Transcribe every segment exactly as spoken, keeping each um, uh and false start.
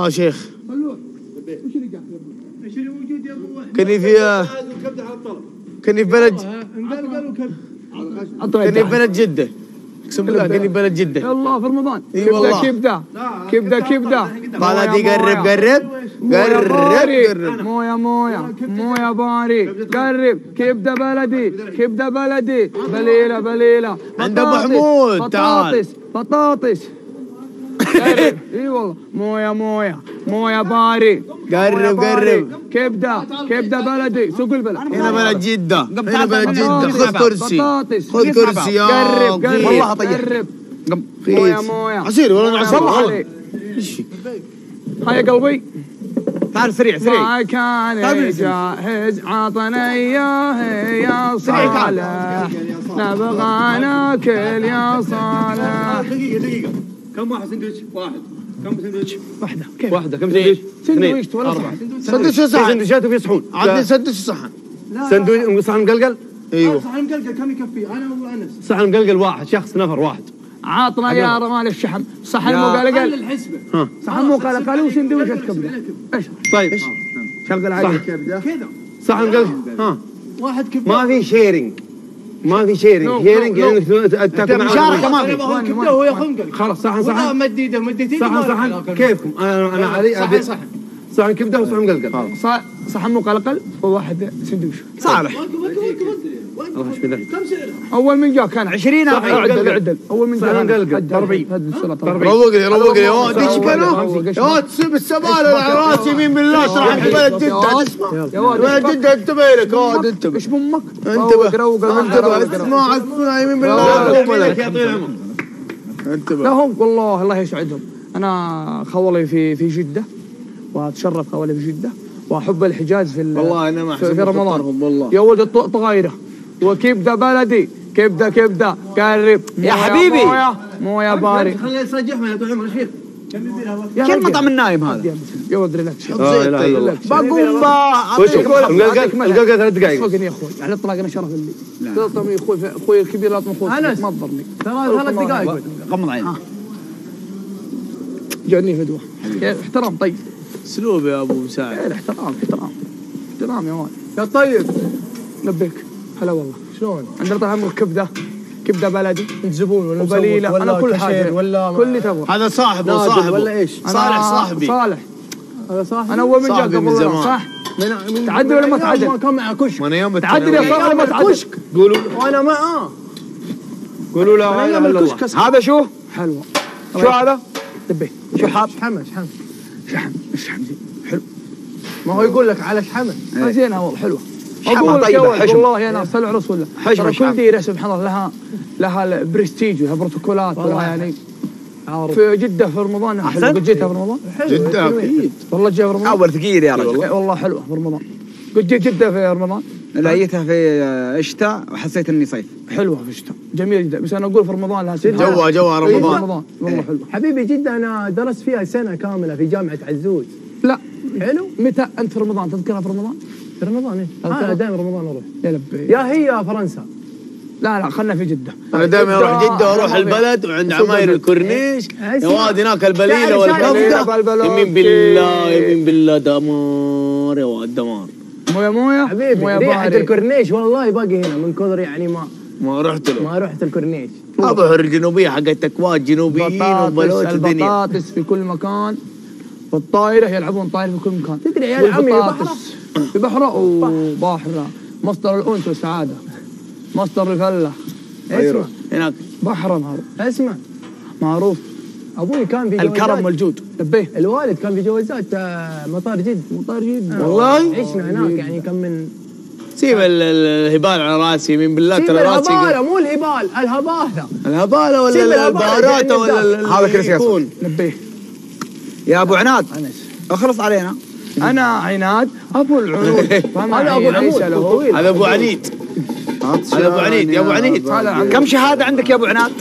يا شيخ. خلوه. وش اللي قاعد؟ ايش اللي موجود يا ابو وحده؟ كني في كني في بلد مقلقل وكبد. كني في بلد جدة. اقسم بالله كني في بلد جدة. يا الله في رمضان. اي والله. كبده كبده كبده. بلدي قرب قرب قرب قرب. مويه مويه مويه باري قرب. كبده بلدي كبده بلدي. بليله بليله. عند ابو حمود تعال. بطاطس بطاطس. اي والله. مويه مويه مويه باري. قرب قرب. كبده كبده بلدي. سوق البلد. هنا بلد جدة. هنا بلد جدة. خذ كرسي. بطاطس. خذ كرسي يا قرب قرب. والله قرب. مويه مويه. عصير والله عصير. ايش هاي يا قلبي. تعال سريع سريع. ما كان جاهز عطنا اياه يا صالح. نبغى ناكل يا صالح. دقيقة دقيقة. كم واحد سندويتش؟ واحد. كم سندويتش؟ واحدة. كيف؟ واحدة. كم سندويتش؟ سندويش ولا صحن؟ سندويش في صحن. سندويشات وفي صحون. عندي سندويش صحن. سندويش صحن مقلقل؟ ايوه. صحن مقلقل كم يكفي؟ انا وابو انس. صحن مقلقل واحد شخص نفر واحد. عاطنا يا رمال الشحم. صحن مقلقل. الحسبة. صحن مقلقل وسندويشة كبدة. ايش؟ طيب. شغل علي. كذا. صحن مقلقل. ها. واحد كبدة. ما في شيرنج. ما في شيرنج. شيرنج يعني انك تاكل مشاركة ما في. كبدة وهو ياخذ مقلقل. خلاص صحن صحن. مديده مديده. صحن صحن كيفكم؟ انا انا علي صحن صحن. صحن كبده وصحن مقلقل. صحن مقلقل وواحد سندويش. صالح. الله يشفي ذلك. كم سعره؟ اول من جاء كان عشرين. اعدل اعدل. اول من جاء مقلقل أربعين. روق لي روق لي. يا ديش كانوا يا تسيب السبالة على راسي يمين بالله. ترى انت بلد جدة تسمع. بلد جدة انتبه لك. اه انتبه. ايش بامك؟ انتبه انتبه. اسمع اسمع يمين بالله. انتبه. لهم والله الله يسعدهم. انا خولي في في جدة واتشرف خولي في جدة واحب الحجاز في والله انا ما في رمضان. والله يا ولد طغيره وكبده بلدي. كبده كبده قرب يا حبيبي. مويه مويه باري. خليه يسجحنا يا طويل عمر ايش فيك؟ كم مطعم النايم هذا؟ يا ولد ريلاكس. لا اله الا الله. بقوم وش المقلقل ثلاث دقائق. صدقني يا اخوي على الاطلاق انا شرف لي. تلطم يا اخوي اخوي الكبير لا تمخوش ما تضرني. ثلاث دقائق. غمض عينك. جاني فدوه. احترام طيب. اسلوب يا ابو مساعد. احترام احترام احترام يا ولد. يا طيب. لبيك. هلا والله. شلون؟ عندنا طال عمرك كبده كبده بلدي. زبون ولا وبليله. انا كل حاجه ولا كل اللي تبغى. هذا صاحبه صاحبه ولا ايش؟ صالح صاحبي. صالح. هذا صاحبي. انا اول من جاء قبل زمان. صح؟ من تعدل ولا ما تعدل؟ ما كان معه كشك. انا يوم تعدل يا صاحبي ولا ما تعدل؟ كشك. قولوا وانا معاه. قولوا لا اله الا الله. هذا شو؟ حلوه. شو هذا؟ دبي. شو حاب؟ شحمه شحمه. شحم الشحم زين حلو. ما هو يقول لك على شحمه. زينها والله حلوه. اقول لك والله يا ناس صلوا على رسول الله. حشمه كل ديره سبحان الله لها لها البرستيج ولها بروتوكولات ولها يعني. في جده في رمضان حلو. قد جيتها في رمضان؟ جده اكيد. والله جيتها في رمضان. عور ثقيل يا رجل. والله حلوه في رمضان. قد جيت جده في رمضان؟ لا جيتها في شتاء وحسيت اني صيف. حلوه في الشتاء جميله جدا بس انا اقول في رمضان لها سنه. جوها جوها رمضان. رمضان والله حلوه. حبيبي جدة أنا درست فيها سنة كاملة في جامعة عزوز. لا حلو. متى أنت في رمضان تذكرها في رمضان؟ في رمضان إيه؟ أنا دائما رمضان أروح. يا لبي. يا هي يا فرنسا. لا لا خلنا في جدة. أنا دائما أروح جدة وأروح البلد وعند عماير الكورنيش يا واد هناك البليلة والكبدة. يمين بالله يمين بالله دمار يا واد دمار. مويه مويه حبيبي ريحة الكورنيش والله باقي هنا من كثر يعني ما ما رحت له. ما رحت الكورنيش. أبحر الجنوبية حقت أكواد جنوبيين وبلوت الدنيا. البطاطس في كل مكان. والطايرة يلعبون طايرة في كل مكان. تدري يا عمي بحرة في بحرة وبحرة مصدر الأنس والسعادة مصدر الفلة. اسمع هناك بحرة معروف. اسمع معروف. أبوي كان في جوازات الكرم والجود. لبيه. الوالد كان في جوازات مطار جد. مطار جد والله عشنا هناك يعني كم من سيب الهبال على راسي من بالله ترى راسي. سيب الهبالة مو الهبال الهبالة. الهبالة ولا البهارات ولا هذا كرسي يكون. لبيه. يا ابو عناد اخلص علينا. انا عناد ابو العنود. هذا ابو عمود هذا ابو عنيد. هذا ابو عنيد يا ابو عنيد. كم شهاده عندك يا ابو عناد؟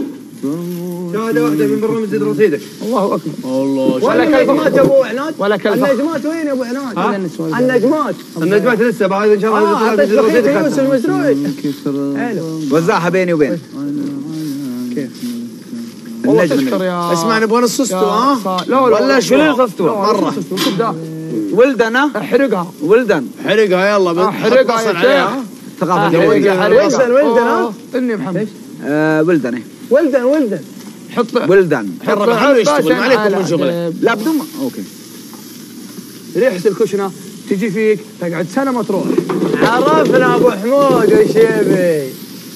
شهاده واحده من برنامج زد رصيدك. الله اكبر. الله. ولا النجمات يا ابو عناد؟ ولا كلفه. النجمات وين يا ابو عناد؟ النجمات. النجمات لسه بعد ان شاء الله اعطيت بخيت يونس المزروعي. وزعها بيني وبينك. كيف؟ والله تشكر يا اسمع نبغى نص سوستو ها؟ لا ولا شلون صفتوا مرة ولدن ها؟ احرقها ولدن حرقها يلا احرقها يا شيخ. ثقافة ولدن ولدن ها؟ اني محمد ولدن إيه. ولدن ولدن حط ولدن حرب حلو يشتغل ما عليكم من شغله. لا بدون ما- اوكي. ريحة الكشنة تجي فيك تقعد سنة ما تروح. عرفنا ابو حمود والشيبي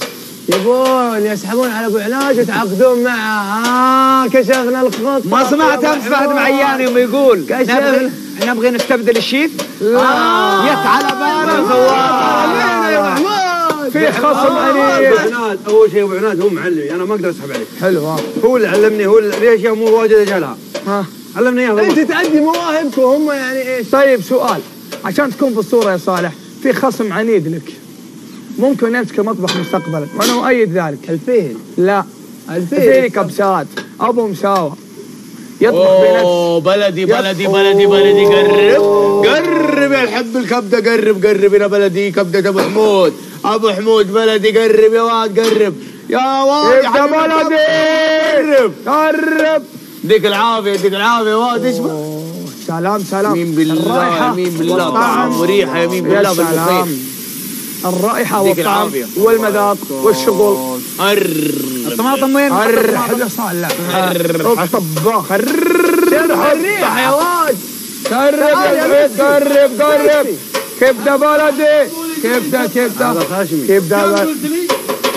يبون يسحبون على ابو عناد يتعاقدون معه. ها كشفنا الخطه. ما سمعت امس فهد معيان يوم يقول كشف نبغي نستبدل الشيف؟ لا جت على باله يا ابو حمود في خصم ابو عنيد. عناد اول شيء ابو عناد هو معلمي انا ما اقدر اسحب عليه. حلو ها هو اللي علمني هو اللي ليش مو واجد اجلها ها. علمني اياها انت والله. تعدي مواهبكم وهم يعني ايش؟ طيب سؤال عشان تكون في الصورة يا صالح، في خصم عنيد لك ممكن يمسك المطبخ مستقبلا وانا اؤيد ذلك. الفيل لا الفيل في كبسات ابو مساوى يطبخ بنفسه. اوه بلدي بلدي بلدي بلدي قرب قرب يا الحب الكبده قرب قرب يا بلدي كبده ابو حمود ابو حمود بلدي قرب يا واد قرب يا واد يا كبده حبيبي بلدي قرب قرب. يديك العافيه يديك العافيه واد اشبه. أوه، سلام سلام. يمين بالله الرائحة يمين بالله والطعم. طعم وريحه يمين يا بالله سلام. بالمخيط. الرائحة يديك والطعم العافية. والمذاق والشغل. الطماطم وين؟ قرب حاجة صالح. الطباخ شرح الريحه يا واد. قرب يا الحيد قرب قرب. كبدة بلدي كبدة كبدة هذا خاشمي. كبدة بلدي.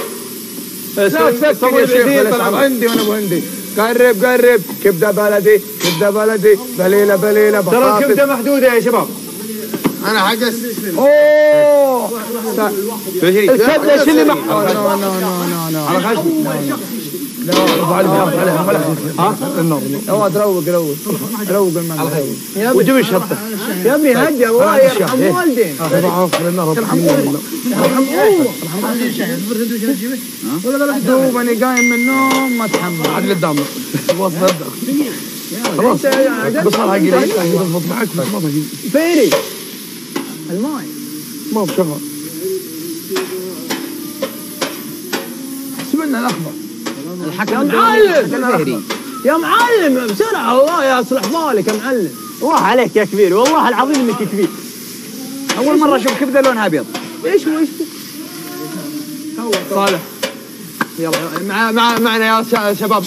لا تفكر يا شيخ طلع عندي وانا عندي. قرب قرب كبدة بلدي كبدة بلدي بليلة بليلة ترى بطاطس. الكبده محدوده يا شباب. انا حجز اوه الكبدة شو اللي لا محطوط؟ نو نو نو نو نو على خشمي. لا ها النار يا واد روق روق روق المال يا ابني وجيب الشطة يا ابني هدى الله يرحم والدين. دوبني قايم من النوم ما اتحمل عدل الدم خلاص بصراحة قليل اضبط معك فيري الماي ما بشغل سمعنا الاخبار يا معلم يا معلم بسرعه الله يا اصلح بالك يا معلم. الله عليك يا كبير والله العظيم انك كبير. اول مره اشوف كبده لونها ابيض. ايش هو ايش صالح يلا مع مع معنا يا شباب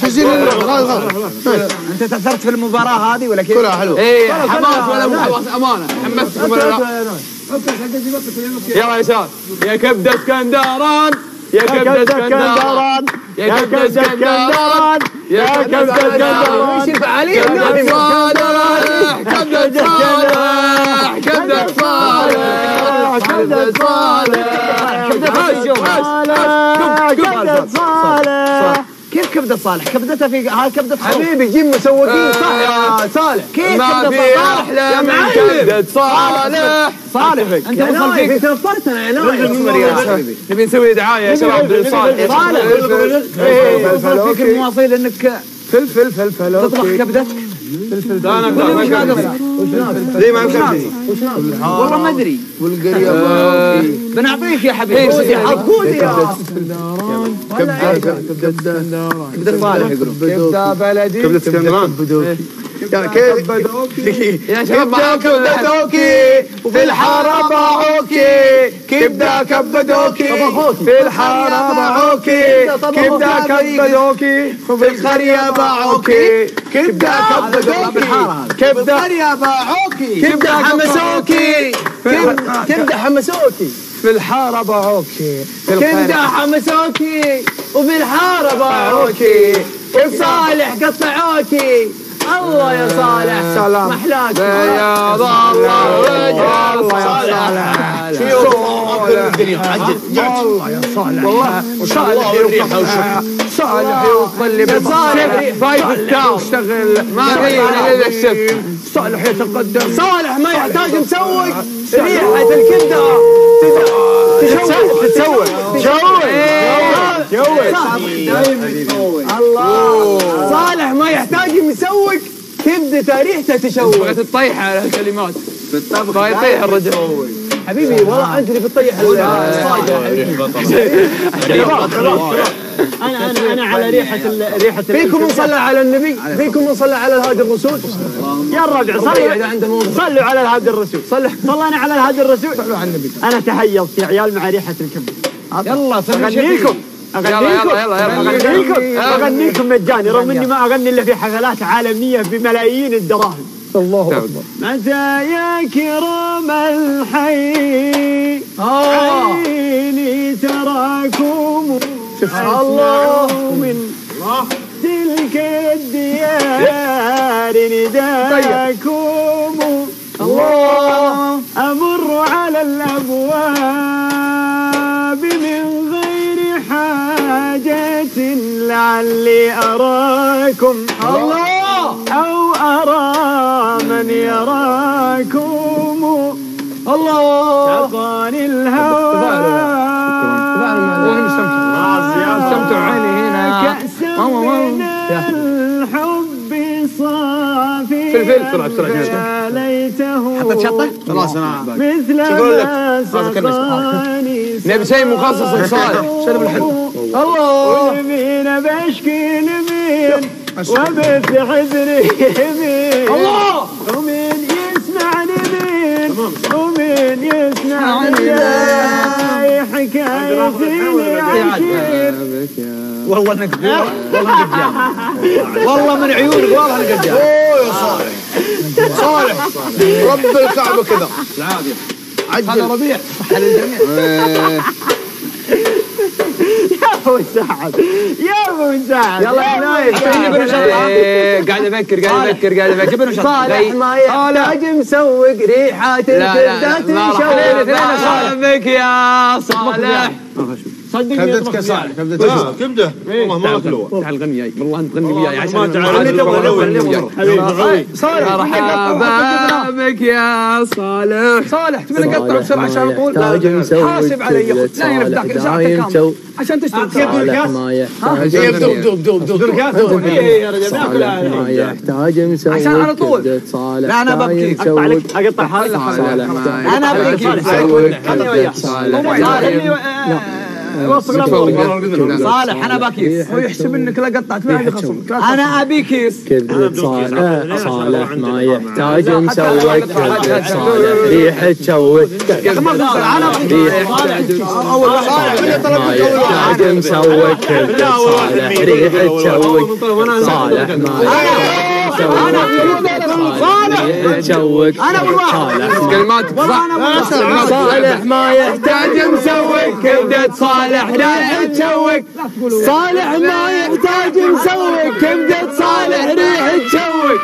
انت تاثرت في المباراه هذه ولا كيف؟ كلها حلو. ايه حماس ولا مو حماس امانه حمستكم ولا لا؟ يلا يا شباب يا كبده اسكندران يا كبده اسكندران يا كبده اسكندران يا كبده اسكندران. ايش الفعاليه؟ كبده صالح كبده صالح كبده صالح كبده صالح كبده صالح كبده صالح. كيف كبده صالح؟ كبدته في هاي كبده صالح. حبيبي جيب مسوقين صح يا صالح. كيف ما كبده في صالح؟ احلى من كبده صالح. صالح انت يا وصل نايف فيك. انت نطرتنا يا نايف. نبي نسوي دعايه يا شباب لصالح. صالح وصل فيك المواصيل انك فلفل فلفل تطبخ كبدتك. لا انا وش ناقص؟ ليه ما يمكن والله ما ادري. والقريه بنعطيك يا حبيبي. عقودي يا كبده صالح يقولون. كبده بلدي كبده اسكندران. يا شباب معاكم كبدوكي وفي الحاره باعوكي كبده كبدوكي في الحاره باعوكي كبده كبدوكي وفي القريه باعوكي كبده كبدوكي كبده القريه باعوكي كبده حمسوكي كبده حمسوكي في الحاره باعوكي كبده حمسوكي وفي الحاره باعوكي صالح قطعوكي. الله يا صالح سلام محلاك بياض الله وجه الله يا صالح. شوف والله الدنيا عجل والله يا صالح والله صالح والريحه وشوف صالح يوصل لي صالح فايف ستار اشتغل ما غير الا الشف. صالح يتقدم صالح ما يحتاج مسوق ريحه الكبده تشوق تسوق شوي الله. صالح ما يحتاج مسوق كبدته ريحته تشوق. بغيت تطيح على الكلمات بالطبخ يطيح الرجل حبيبي والله انت اللي بتطيح الصاجه. انا انا انا على ريحه ال- ريحه فيكم من صلى على النبي، فيكم من صلى على الهادي الرسول. يا الربع صلوا صلوا على الهادي الرسول. صلوا صلينا على الهادي الرسول. صلوا على النبي. انا تحيرت يا عيال مع ريحه الكبد. يلا اغنيكم اغنيكم يلا يلا يلا اغنيكم اغنيكم مجاني، رغم اني ما اغني الا في حفلات عالميه بملايين الدراهم. الله اكبر. متى يا كرام الحي عيني تراكم الله من تلك الديار نداكم الله أمر على الأبواب من غير حاجة لعلي أراكم الله أو أرى من يراكم الله تقاني الهوى استمتعوا عيني هنا كأسا من الحب صافي فلفل بسرعة بسرعة ليته حطيت شطة؟ خلاص أنا مثل ما سقاني نبي شيء مخصص لصالح شرب الحلو. الله لمين بشكي لمين وبث حزني يمين الله ومين يسمعني مين ومين يسمعني لا حكايتي عشير والله انك والله انك جامد والله من عيونك واضح انك جامد. اوه يا صالح صالح رب الكعبه كذا العافيه عجل ربيع صحة للجميع. يا ابو مساعد يا ابو مساعد يلا يا نايف. قاعد افكر قاعد افكر قاعد افكر صالح ما يحتاج مسوق ريحات الكبدات صالح بك يا صالح صدقني كبدتك يا صالح كبدتك كبده والله ما اكلوها تعال غني وياي والله انت غني وياي عشان صالح مرحبا بك يا صالح صالح تبي نقطع بسرعه عشان نقول حاسب علي لا ينفذك ساعتك كامله عشان تشتغل. ما يحتاج دوب دوب دوب دوب يا رجال ناكل ما يحتاج مسوق عشان على طول. صالح لا انا ببكي اقطع لك اقطع حالك انا ببكي صالح انا بكيس ويحسب انك لا قطعت ما عندي خصم. انا ابي كيس كذبة صالح صالح ما يحتاج مسوق كذبة صالح ريحة تشوق انا ما يحتاج مسوق كذبة صالح ريحة تشوق صالح ما تشوق صالح كلماتك صح صالح ما يحتاج مسوق كبدة صالح ريحة تشوق صالح ما يحتاج مسوق كبدة صالح ريحة تشوق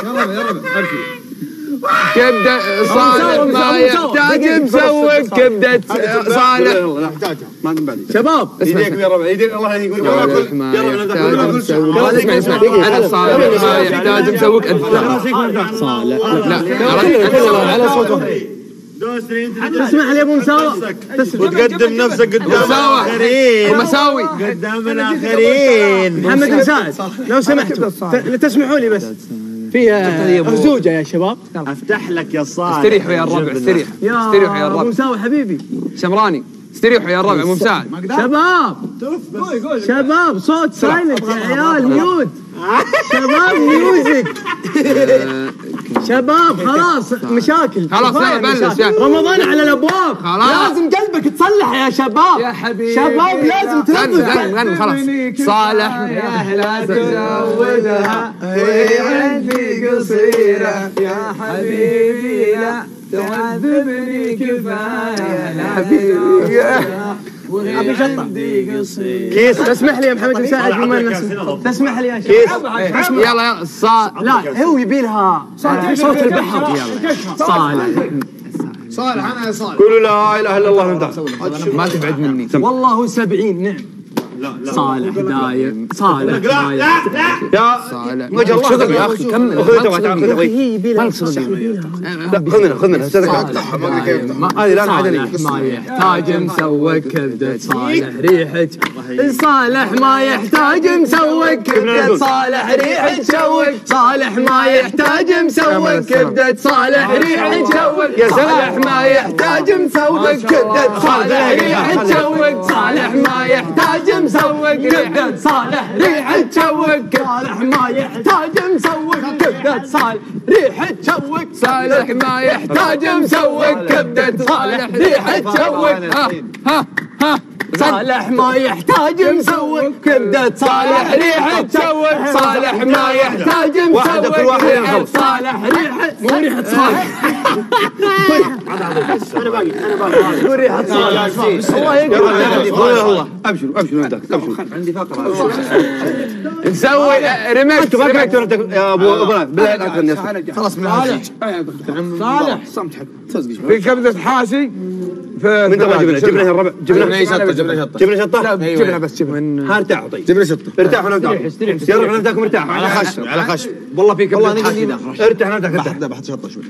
كبدة صالح ما يحتاج مسوق كبدة صالح شباب ايديك يا ربع ايديك الله يقول صالح ما يحتاج مسوق اسمع اسمع انا صالح ما يحتاج مسوق انت صالح لا على صوته اسمح لي يا ابو مساوى وتقدم نفسك قدام الاخرين ومساوي قدام الاخرين محمد مساعد لو سمحتوا تسمحوا لي بس في أرزوجة يا شباب افتح لك يا صالح استريحوا يا الربع استريح استريحوا يا ابو الربع مساوى حبيبي شمراني استريحوا يا الربع مو مساعد شباب شباب صوت سايلنت يا عيال ميوت شباب ميوزك شباب خلاص مشاكل خلاص لا بلش رمضان على الابواب خلاص. لازم قلبك تصلح يا شباب يا حبيبي شباب لازم غني تنظف غني غني خلاص صالح لا تزودها وهي عندي قصيرة يا حبيبي لا تعذبني كفاية يا حبيبي ابي شطه كيس تسمح لي يا محمد مساعد بما الناس تسمح لي يا شباب يلا يلا صالح لا هو يبي لها صوت البحر صالح صالح انا يا صالح قولوا لا اله الا الله وانت ما تبعد مني والله سبعين نعم صالح دايم صالح لا لا يا صالح وجه الله شغل يا اخي كمل هي يبي لها خذنا خذنا هذه لا عدني ما يحتاج مسوق كبدة صالح ريحة صالح ما يحتاج مسوق كبدة صالح ريحة تشوق صالح ما يحتاج مسوق كبدة صالح ريحة تشوق يا صالح ما يحتاج مسوق كبدة صالح ريحة تشوق صالح ما يحتاج مسوق مسوق كبدة صالح ريحة تشوق صالح ما يحتاج مسوق كبدة صالح ريحة تشوق صالح ما يحتاج مسوق كبدة صالح ريحة تشوق ها ها ها صالح ما يحتاج مسوق كبدة صالح ريحة تشوق صالح ما يحتاج مسوق ريحة صالح ريحة مو ريحة صالح انا باقي انا باقي مو ريحة صالح الله يقدر الله ابشروا ابشروا ابشروا عندي فقره نسوي ريميكس ما كنت يا ابو ابو بالله لا تغني خلاص من هذا صالح صمت حق في كبدة حاسي في من تبغى جبنه جبنه الربع جبنه شطه جبنه شطه جبنه شطه جبنه بس جبنه ارتاح طيب جبنه شطه ارتاح ونام تاكل يلا نام تاكل مرتاح على خشم على خشم والله في كبده حاسي ارتاح نام تاكل ارتاح بحط شطه شوي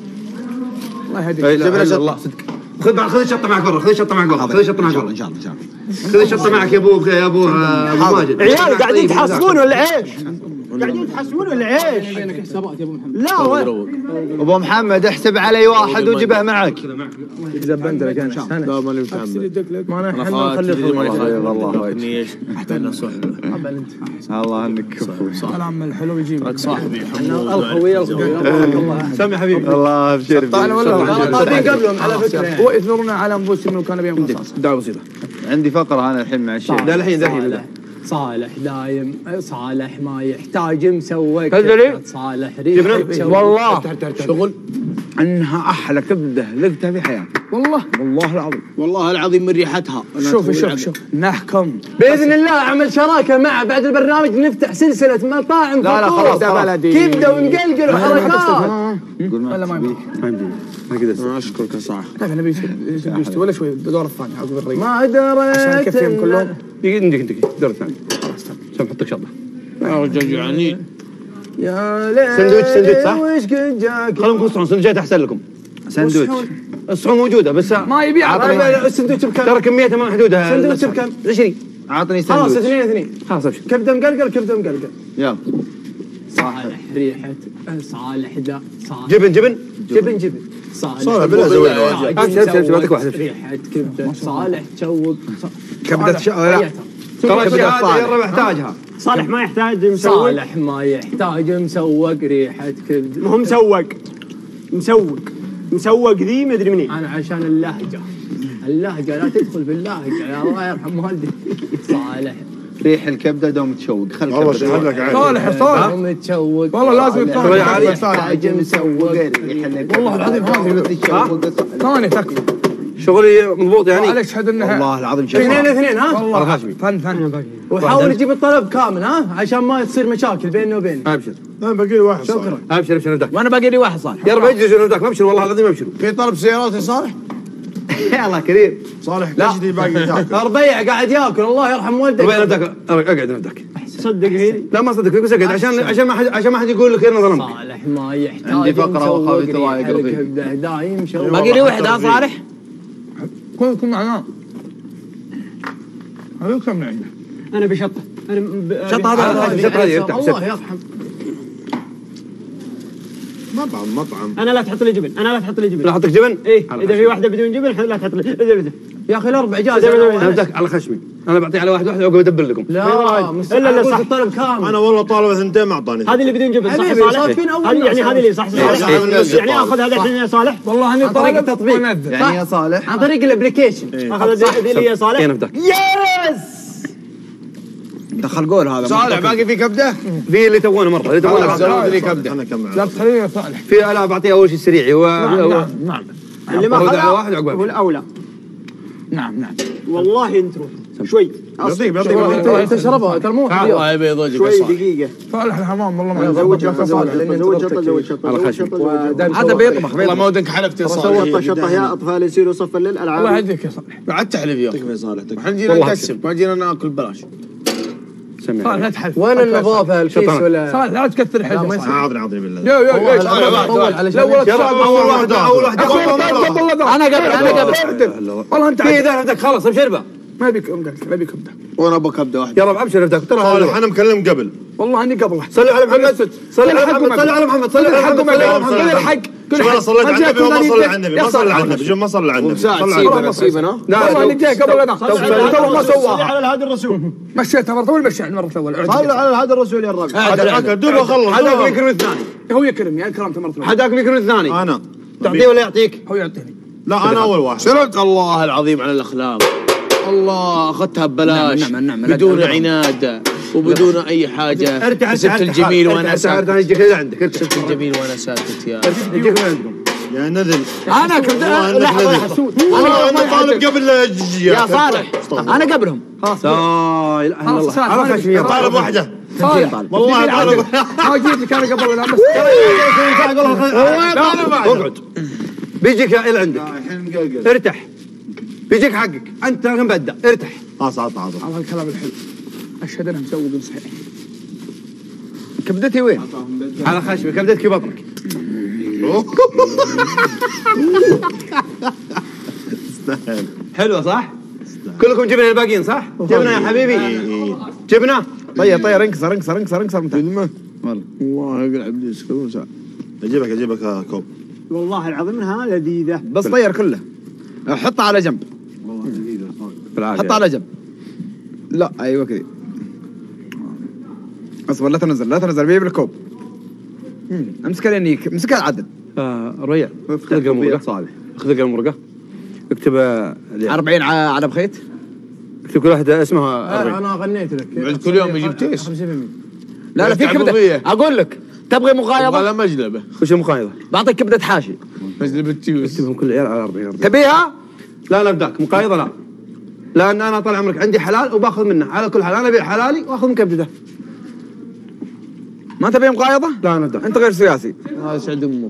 الله يهديك جبنه شطه خذ خذ الشطه معك برا خذ الشطه معك برا خذ الشطه معك برا ان شاء الله ان شاء الله خذ الشطه معك يا ابو يا ابو ابو ماجد عيال قاعدين تحصبون ولا ايش؟ قاعدين تحصبون ولا ايش؟ لا وين؟ ابو محمد احسب علي واحد وجبه معك. زبنت لك انا لا ماني متعمد ما انا انا احنا خاطر نخلي ماني خاطر والله ايش احتاج صحبه الله انك كفو. العم الحلو يجيب لك صاحبي حمود الخوي الخوي سامي حبيبي الله ابشر انا والله طالبين قبلهم على فكره هو يثنرنا على انفسهم انه كانوا بيهم قصاص دعوه بسيطه عندي فقره انا الحين مع الشيخ. لا الحين الحين صالح دايم صالح ما يحتاج مسوق تدري؟ صالح ريحة والله شغل انها احلى كبده ذقتها في حياتي والله والله العظيم والله العظيم من ريحتها شوف شوف شوف نحكم باذن الله اعمل شراكه معه بعد البرنامج نفتح سلسله مطاعم لا لا فطور. خلاص بلدي كبده ونقلقل وحركات ولا ما يبي ما كذا اشكرك يا صاحبي لا نبي يستوي ولا شوي الدور الثاني عقب الريق ما دريت عشان نكفيهم كلهم دقيقه دقيقه دقيقه الدور الثاني عشان نحطك شطه يا رجال جوعانين يا ليل سندويتش سندويتش صح؟ وش قد جاك خلوكم تصحون سندويشات احسن لكم سندوتش الصحون موجوده بس ما يبيع عطني السندوتش بكم؟ ترى كميتها ما محدوده سندوتش بكم؟ عشرين عطني خلاص سندوتش اثنين اثنين خلاص ابشر كبده مقلقل كبده مقلقل يلا صالح ريحة صالح دا صالح جبن جبن جبن جبن صالح صالح بلا زود واجد. ابشر ابشر ابشر بعطيك واحد ابشر ريحة كبدة صالح تشوق كبده ش... لا خلاص يا هذا الربع احتاجها صالح ما يحتاج مسوق. صالح ما يحتاج مسوق ريحة كبدة ما هو مسوق مسوق مسوق ذي ما ادري منين. أنا عشان اللهجة اللهجة لا تدخل في اللهجة يا الله يرحم والدي صالح ريح الكبده دوم تشوق خل والله الكبده شهد لك عادي صالح صالح متشوق والله لازم يطلع يحتاج مسوق والله العظيم هذه ثاني تكفى شغلي مضبوط يعني عليك شهد انها والله العظيم اثنين اثنين ها والله فن فن وحاول تجيب الطلب كامل ها عشان ما تصير مشاكل بيننا وبينه. ابشر انا باقي لي واحد صالح شكرا. ابشر ابشر نبداك وانا باقي لي واحد صالح يا رب اجلس نبداك ما ابشر والله العظيم ابشر في طلب سيارات يا صالح يلا كريم صالح ليش دي باقي تاكل ربيع قاعد ياكل الله يرحم والدك. ربيع نبداك اقعد نبداك صدق فيني لا ما صدق بس اقعد عشان عشان ما حد عشان ما حد يقول لك انا ظلمت صالح ما يحتاج عندي فقرة مسوق وخافي ريحة تضايق قلبي. الكبدة دايم شوق. باقي لي واحد ها صالح كن كن معنا هذا كم من عنده انا بشطه انا ب... شط هذا شط هذه افتح الله يرحم. مطعم مطعم انا لا تحط لي جبن انا لا تحط لي جبن لا احطك جبن ايه اذا في واحده بدون جبن لا تحط لي يا اخي الاربع جاهزه انا نبداك على خشمي انا بعطيه على واحد واحد وعقب ادبر لكم لا مستحيل إلا لا أقول صح. الطلب كامل. انا والله طالب ثنتين ما اعطاني هذه اللي بدون جبن صح حبيبي صالح صار فينا أول هذه يعني ناس. هذه اللي صح صالح صاحب المسجد يعني اخذ هذا الحين يا صالح والله اني عن طريق طالب التطبيق. ونذر صح. يعني يا صالح عن طريق الابلكيشن. اخذ ذي اللي يا صالح انا نبداك دخل قول هذا صالح باقي في كبده في اللي تبغونه مره اللي تبغونه زود لي كبده انا كم لا تخليني يا صالح في لا بعطيه اول شيء سريع هو نعم نعم اللي ما هو على اخذها واحد وعقب هو الاولى نعم نعم والله انت روح شوي بيعطيك انت بيعطيك انت اشربها ترى مو حليب. الله يبيض وجهك شوي يا صالح دقيقه صالح الحمام والله ما زود يضبط شطه زود شطه زود شطه زود شطه على زود خشم. شطه زود شطه هذا بيطبخ والله ما ودك حلفت يا شطه صالح شطه يا اطفال يصيروا صفا للالعاب الله يهديك يا صالح بعد تحلف يا يا صالح احنا جينا نكسب ما جينا ناكل ببلاش سمع صالح لا تحلف وين النظافه الكيس شطرة. ولا صالح لا تكثر حجم صالح حاضر حاضر بالله يو يو يو طول على لا ولا شغله. اول واحد اول واحد انا قبل انا قبل والله انت والله انت في ذا نبداك خلاص ابشر به ما يبيك مقلقل ما يبيك كبده. وانا ابغى كبده واحده. يلا ابشر ابداك ترى صالح انا مكلم قبل. والله اني قبله. صلي على محمد صلي على محمد صلي على محمد صلي على محمد صلي على محمد كل الحق كل شوف الحق. انا صليت على النبي وما صلى على النبي ما صلى على النبي شوف ما صلى على النبي. سيبنا نصيبنا. والله اني جاي قبل انا. تو ما سواها. على الهادي الرسول. مشيتها مرة طويل مشيت المرة الأولى. صلوا على الهادي الرسول يا الرجل. هذا دوب اخلص. حداك الكرم الثاني. هو يكرم يعني كرمته مرة الأولى. حداك الكرم الثاني. انا تعطيه ولا يعطيك؟ هو يعطيني. لا انا اول واحد. شرط الله العظيم على الاخلاق. الله اخذتها ببلاش. نعم نعم نعم. بدون عناد وبدون اي حاجه. ارتاح سبت الجميل وانا ساكت. ساكت. يجيك اللي عندك ارتاح. سبت الجميل وانا ساكت يا. يجيك اللي عندكم. يا نذل أنا كبده لحظة حسود. والله انا طالب قبل يا صالح انا قبلهم. لا اله الا الله. خلاص على خشمي يا طالب واحده. صالح. والله طالب. ما جيت لك أنا قبل ولا بس. اقعد. بيجيك اللي عندك. ارتاح. بيجيك حقك انت مبدع ارتاح. خلاص عطى عطى. على الكلام الحلو. أشهد أنه مسوي صحيح. كبدتي وين؟ على خشمي كبدتك بطنك. استاهل. حلوه صح؟ كلكم جبنا الباقيين صح؟ جبنا يا حبيبي جبنا. طير طير انكسر انكسر انكسر انكسر والله والله يقلع يسكبون ساعه. اجيبك اجيبك كوب. والله العظيم انها لذيذه. بس طير كله. حطه على جنب. والله لذيذه. حطه على جنب. لا ايوه كذي. اصبر لا تنزل لا تنزل بيجيب الكوب. امسكها لاني امسكها العدل. آه ريال خذ القلم ورقه صالح خذ القلم ورقه اكتب أربعين على بخيت. اكتب كل واحده اسمها أربعين. انا غنيت لك بعد كل يوم يجيب تيس. خمسين بالمية. لا لا في كبده اقول لك تبغي مقايضه ولا مجلبه. وش المقايضه؟ بعطيك كبده حاشي مجلبه تيوس. اكتبهم كل عيال على أربعين أربعين. تبيها؟ لا لا ابداك مقايضه لا. لان انا طال عمرك عندي حلال وباخذ منه على كل حال انا ابيع حلالي واخذ من كبده. ما تبي مقايضه؟ لا انا ابداك انت غير سياسي. هذا سعد امك.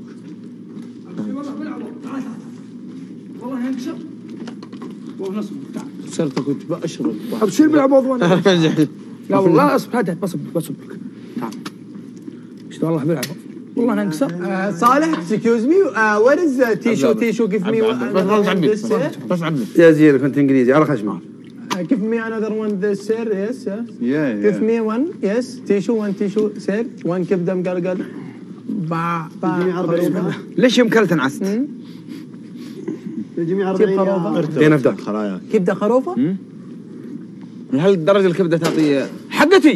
صرت كنت بشرب. أبشر بالعبوض وأنا. لا والله لا أصبر هذا بصبر بصبر. تعال. إيش والله بالعبوض. والله أنا انكسر. صالح اكسكيوز مي وير از تيشو تيشو جيف مي بس عبي بس عبي. يا زين كنت انجليزي على خشمه. Give me another one, this sir. Yes, sir. Yeah, yeah. Give me one. Yes. Tissue, one tissue, sir. One كبدة مقلقل. با با. ليش يوم كلت انعست؟ الجميع جيب أربعين. خروفة. فين ابداك؟ خلايا. كبدة خروفة. لهالدرجه الكبده تعطي حقتي.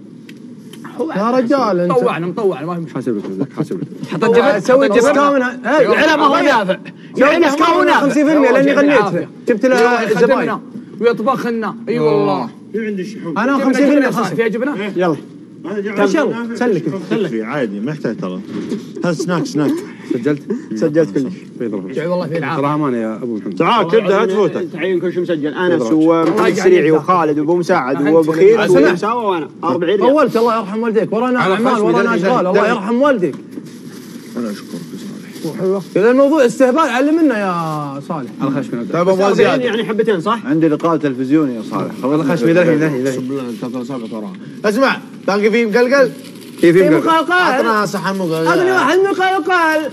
يا رجال انت. مطوعنا مطوعنا ما في مشكلة. حاسب لك حاسب لك. حط الجبن سوي ديسكاونت. العلا ما هو نافع. سوي ديسكاونت خمسين بالمية لاني غنيت له. جبت له زباين. خدمنا ويطبخنا اي والله. في عندي شحوم. انا خمسين بالمية خصم. فيها جبنه؟ يلا. ان شاء الله سلك في عادي ما يحتاج ترى. هذا سناك سناك. سجلت؟ سجلت كلش. جاي والله في العافيه. ترى امانه يا ابو محمد. تعال تبدا لا تفوتك. تعيين كل شيء مسجل انس ومحمد السريعي وخالد وابو مساعد وبخيل وابو مساوى وانا أربعين ريال. طولت الله يرحم والديك ورانا اعمال ورانا اشغال الله يرحم والديك. انا اشكرك يا صالح. اذا الموضوع استهبال علمنا يا صالح. على خشمي طيب ابغى زياده. يعني حبتين صح؟ عندي لقاء تلفزيوني يا صالح. والله خشمي ذلك ذلك بالله انت اصابع تراها. اسمع باقي فيه مقلقل. في في في مقلقل. عطنا صحن مقلقل. اعطني واحد مقلقل.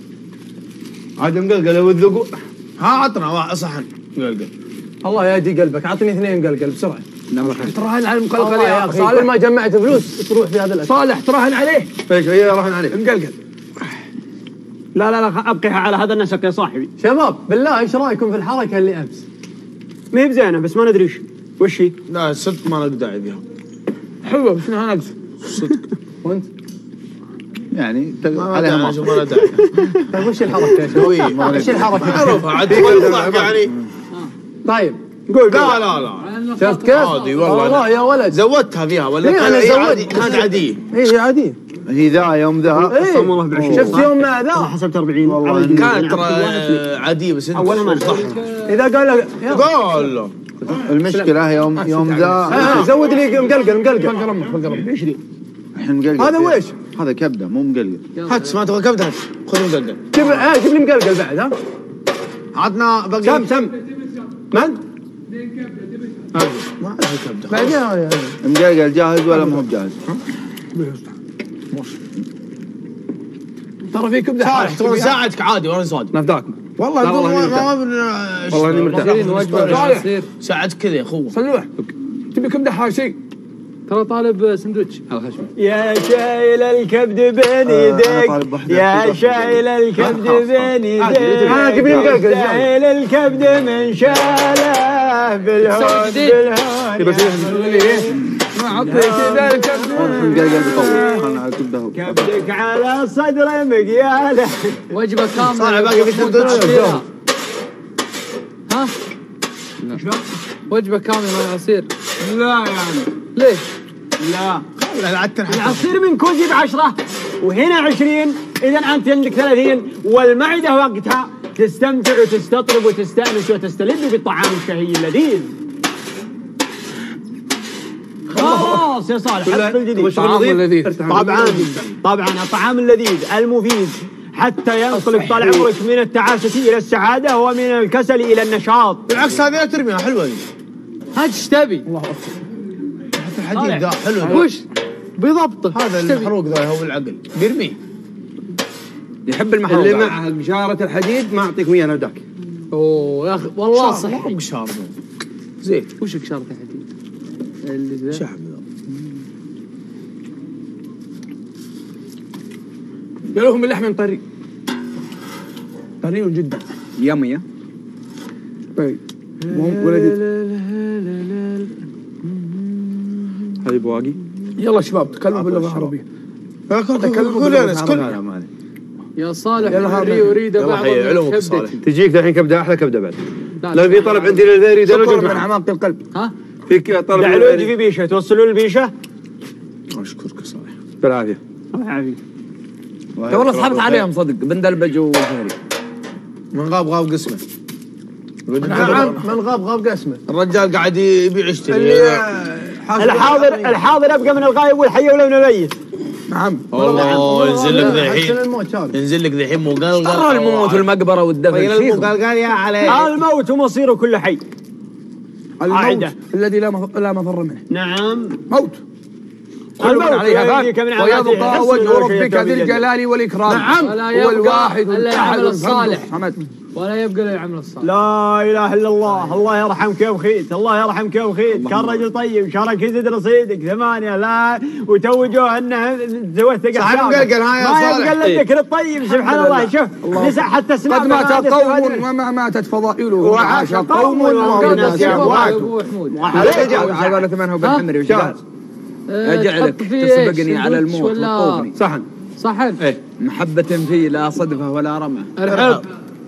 عاد مقلقل والذقو. ها عطنا واحد صحن مقلقل. الله يهدي قلبك اعطني اثنين مقلقل بسرعه. تراهن على المقلقل والله يا يا اخي صالح. كل ما جمعت فلوس تروح في هذا الاشياء. صالح تراهن عليه. ايش هي راهن عليه؟ مقلقل. لا لا لا ابقيها على هذا النسق يا صاحبي. شباب بالله ايش رايكم في الحركه اللي امس؟ ما هي بزينه بس ما ندري ايش وش هي. لا صدق ما لك داعي فيها. حلوه بس انها نقص. صدق. وانت؟ يعني عليها ما له داعي. طيب وش الحركه يا شباب؟ وش الحركه؟ معروفه عاد تضحك يعني. طيب قول لا لا لا. شفت كيف؟ عادي والله. والله يا ولد. زودتها فيها ولا إيه أنا هي زودت. عادي كانت عاديه. ايه عادي. هي ذا يوم ذا إيه. قسم الله بعشرين. شفت يوم ما ذا حسبت أربعين. والله كانت ترى عاديه بس انت أولها ما صح. اذا قال لك يلا. قول له. المشكلة يوم يوم ذا آه، زود لي مقلقل مقلقل. عشرين. الحين مقلقل. هذا ويش؟ هذا كبدة مو مقلقل. هات ما تبغى كبده هات خذ مقلقل. جيب آه جيب لي مقلقل بعد ها. عطنا باقي. تم تم. من؟ ما عليها كبده. بعدين يا- مقلقل جاهز ولا مو بجاهز؟ ترى في كبده صالح حالك. تبغى نساعدك عادي ولا نصادق. نفداك والله لا والله ما إني ما والله إني مرتاح. وجبه ساعد كذا يا اخو. صلوح تبي كبده حاشي ترى طالب سندوتش على خشمي. يا شايل الكبد بين يديك يا شايل الكبد بين يديك شايل الكبد من شاله بالهون بالهون ما عطيك ذا الكبد مقلقل بطول خلنا على كبده. كبدك على صدره مقياله. وجبه كامله صالح باقي في سندوتش. ها؟ وجبه كامله مع عصير. لا يعني ليش؟ لا لا العصير من كوزي بعشرة وهنا عشرين، إذا أنت عندك ثلاثين والمعدة وقتها تستمتع وتستطرب وتستأنس وتستلذ بالطعام الشهي اللذيذ. خلاص يا صالح حط الجديد. طعام لذيذ. طبعا طبعا الطعام اللذيذ المفيد حتى ينقلب طال عمرك من التعاسة إلى السعادة ومن الكسل إلى النشاط. بالعكس هذه ترميها حلوه دي. هات ايش تبي؟ الحديد ذا حلو. وش؟ بضبطه. هذا المحروق ذا هو العقل بيرميه. يحب المحروق اللي مع قشاره الحديد ما اعطيكم اياه انا وداك. اوه يا اخي والله صح. مو قشار زيت. وش قشاره الحديد؟ اللي ذا شحم ذا. قالوا لهم اللحم طري طري جدا يمية ولدي. هذه بواقي. يلا شباب تكلموا باللغه العربيه. تكلموا كل انس كل. يا صالح الري اريد بعض الكبده. تجيك الحين كبده احلى كبده بعد. لا لو في طلب عندي للفيري شكرا من اعماق القلب. ها؟ فيك طلب دعلوج في بيشه توصلوا البيشه. اشكرك صالح. بالعافيه. الله يعافيك. والله سحبت عليهم صدق بندلبج وفهري. من غاب غاب قسمه. نعم من غاب غاب قسمه. الرجال قاعد يبيع يشتري. الحاضر الحاضر ابقى من الغايب والحي ولو الميت. نعم والله ينزل لك ذا الحين. الموت هذا ينزل لك ذا الحين مقلقل. ترى الموت والمقبره والدفن شيء. المقلقل يا علي. الموت مصير كل حي. الموت الذي لا لا مفر منه. نعم موت. الموت عليها يأتيك من ويبقى وجه ربك ذي الجلال والإكرام. نعم. هو الواحد الا الأحد العمل الصالح. حمد. ولا يبقى له العمل الصالح. لا اله الا الله. الله يرحمك يا بخيت. الله يرحمك يا بخيت. كان رجل طيب شارك يزيد رصيدك ثمانية لا وتوجوه انه زوجتك صاحب مقلقل ها يا ما صالح. يبقى الا الذكر الطيب سبحان الله. شوف نسى حتى اسماء قد مات قوم وما ماتت فضائله وعاش قوم وما يا ابو حمود. هذول ثمانهم بالحمري وش قال؟ اجعلك تسبقني على الموت وتطوفني. صحن. صحن. ايه. محبة فيه لا صدفة ولا رمى. الحب.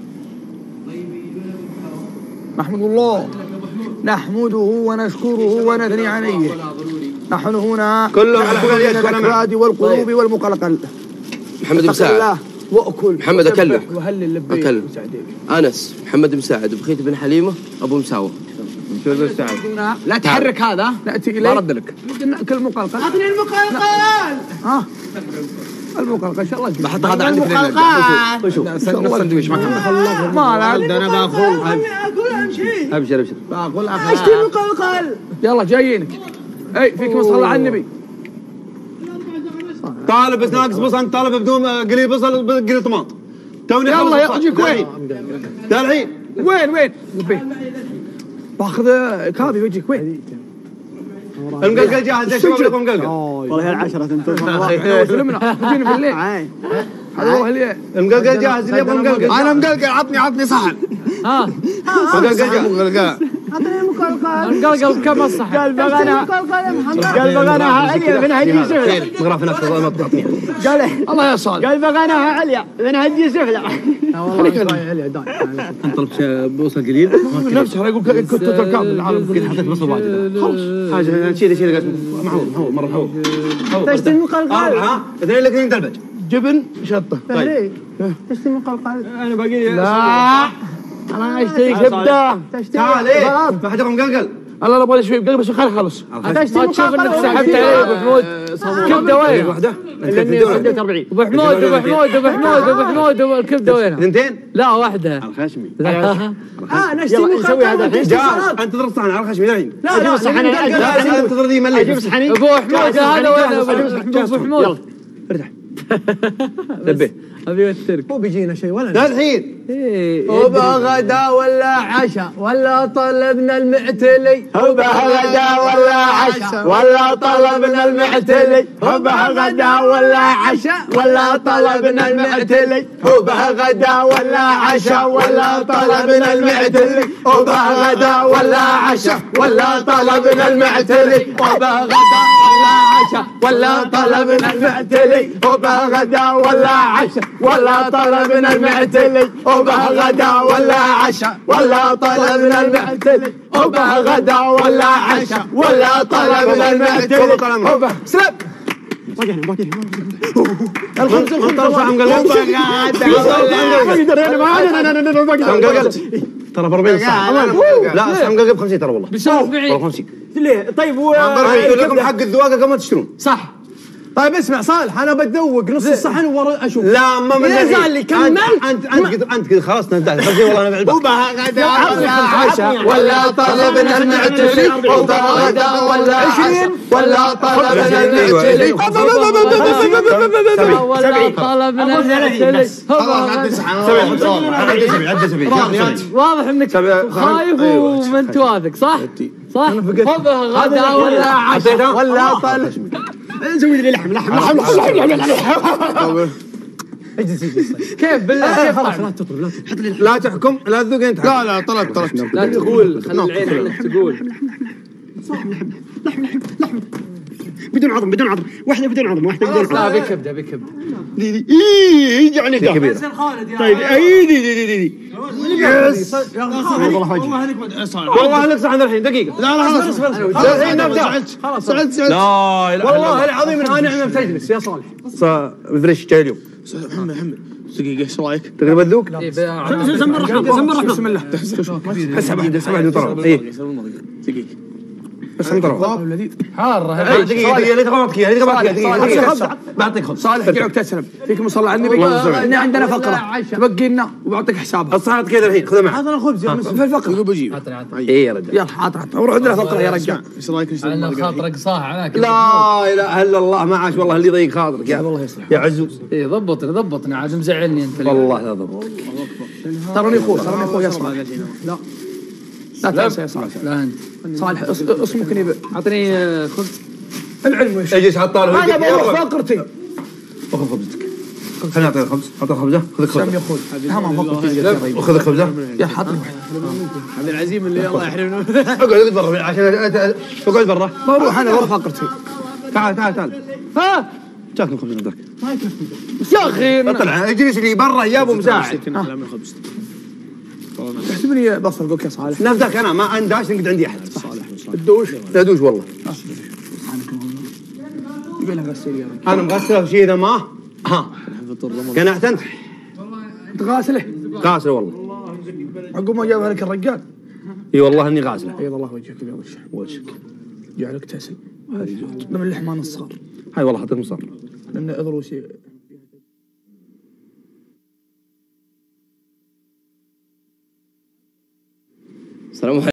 نحمد الله نحمده ونشكره ونثني عليه. نحن هنا كلهم على حول يد الأكباد والقلوب والمقلقل. محمد مساعد. وأكل محمد أكلم. وهلل لبيك. أكلم. أنس محمد مساعد بخيت بن حليمة أبو مساوة. لا تحرك هذا. نأتي إليه. ما رد لك. نأكل المقلقل. اعطني المقلقل. ها المقلقل إن شاء الله. بحط هذا عندي في وشو نص سندويش ما ما لا انا باخذ. اكل امشي. ابشر ابشر. باخذ اشتري مقلقل. يلا جايينك. اي فيك مصلى على النبي. طالب بس ناقص بصل. انت طالب بدون قلي بصل قلي طماط. توني يلا يجيك وين؟ تعال الحين. وين وين؟ باخذ كابي ويجيك وين؟ المقلقل جاهز يا شباب لكم مقلقل. والله العشرة تنتظر. سلمنا جينا في الليل. هذا هو الليل. المقلقل جاهز اللي يبغى مقلقل. انا مقلقل عطني عطني صحن. ها مقلقل جاهز. مقلقل. القلقل كم الصحن؟ قال بغانا قال بغانا عليا من هدي سفلة. مغرى في نفسه ما تعطيها. قال الله يا صالح. قال بغانا عليا من هدي سفلة. انت طلبت بصل قليل. نفسه يقول كنت تركب العالم. قلت حطيت بصل واجد. خلاص. حاجه شيل شيل محول محول مره محول. تشتري مقلقل. ها اثنين لك اثنين دلبج. جبن شطه. طيب تشتري مقلقل. انا باقي لا انا اشتري كبده. تعال ايه ما حد يبغى مقلقل. الله ابغى شوي بقلب بس خليني اخلص. ما تشوف انك سحبت عليه ابو حمود. كبده وين؟ واحده. لاني عندي أربعين. ابو حمود ابو حمود ابو حمود ابو حمود الكبده وينها؟ اثنتين. لا واحده. الخشمي. اه نشتري نسوي هذا الحين. جاهز. انت تضرب الصحن على الخشمي الحين. لا لا صحن انت تضرب ذي ملي. اجيب صحنين. ابو حمود هذا وين ابو حمود؟ يلا ارتاح. دبه. ابي اوترك. مو بيجينا شيء ولا لا الحين. وبه غدا ولا عشاء ولا طلبنا المعتلي. وبه غدا ولا عشاء ولا طلبنا المعتلي. وبه غدا ولا عشاء ولا طلبنا المعتلي. وبه غدا ولا عشاء ولا طلبنا المعتلي. وبه غدا ولا عشاء ولا طلبنا المعتلي. وبه غدا ولا عشاء ولا طلبنا المعتلي. وبه غدا ولا عشاء ولا طلبنا المعتلي. وبه غدا ولا عشاء ولا طلبنا المعتلي. وبه غدا ولا عشاء ولا طلبنا المعتلي. سلام. الخمس الخمس طرف عم قلقل ترى ب أربعين ساعة. لا عم قلقل ب خمسين ترى والله. بشوف بعيد. خمسين. ليه؟ طيب و لكم حق الذواقة قبل ما تشترون. صح. طيب اسمع صالح، انا بتذوق نص الصحن ورا اشوف. لا ما من يا زالي كملت. انت انت انت كذا خلاص نبدا خلصي والله انا بعد. وبه غدا ولا عشاء ولا طلبنا المعتلي. وبه غدا ولا عشاء ولا طلبنا المعتلي. ولا طلبنا المعتلي. خلاص عدي سبعين عدي سبعين عدي سبعين. واضح انك خايف وما انت واثق صح؟ صح؟ وبه غدا ولا عشاء ولا طلب. زود لي لحم لحم لحم لحم لحم لحم. اجلس اجلس. كيف بالله كيف خلاص لا تطلب لا تطلب. لا تحكم لا تذوق انت. لا لا طلبت طلبت. لا تقول خلي العين عنك تقول. لحم لحم لحم بدون عظم بدون عظم. واحده بدون عظم واحده بدون عظم. لا ابي كبده ابي كبده. اي يعني كبيره. طيب اي دي دي دي دي يس والله لك صحن الحين دقيقة. لا لا خلاص الحين نبدا. خلاص زعلت زعلت. لا لا والله العظيم انها نعمه بتجلس يا صالح. فريش جاي اليوم. محمد محمد دقيقة ايش رايك؟ تقدر تذوق؟ زم الرحمن زم الرحمن بسم الله. اسحب واحدة اسحب واحدة طرف. اي دقيقة بس انت طرف. حاره دقيقة دقيقة اللي تبغى ابكيها اللي تبغى ابكيها دقيقة. بعطيك خبز. صالح قعد تسلم فيكم صلى على النبي. ان عندنا فقره تبقي لنا وبعطيك حسابها. الصحة كذا الحين خذها معك. عطنا الخبز يا في الفقره. يقول بجيب. اي يا رجال. يلا عط عط وروح عندنا فقره يا رجال. ايش رايك نشتغل على مرقة؟ خاطرك صاح معك. لا اله الا الله ما عاش والله اللي يضيق خاطرك يا والله يصلح. يا عزوز. اي ضبطني ضبطني عاد مزعلني انت. والله لا ضبط. تراني اخوي تراني اخوي يصلح. لا لا تنسى يا صالح. لا انت صالح اسمك نبي. اعطني خبز. العلم وش اجلس حط طاوله. انا بروح فقرتي. خذ خبزتك. خليني اعطيك الخبز. اعطيك خبزه. خذ سام خبزه. يا اخوي تمام فقرتي. وخذ خبزه. يا حطني هذا العزيم اللي الله يحرمنا. اقعد اقعد برا عشان اقعد برا. بروح انا بروح فقرتي. تعال تعال تعال. ها جاكم خبز عندك. يا اخي اطلع اجلس لي برا يا ابو مساعد. تحسبني بصل بك يا صالح. نفذك انا ما انداش نقعد عندي احد. الدوش لا دوش والله. يقول لها غسيل يا رجل. انا مغسله شيء اذا ما ها قنعت انت؟ انت غاسله؟ غاسله والله. عقب ما جابها لك الرجال. اي والله اني غاسله. اي والله وجهك يا وجهك. وجهك. جعلك تحسن. من اللحمان الصغار. هاي والله حطيت مصر. من اضروسي. السلام عليكم.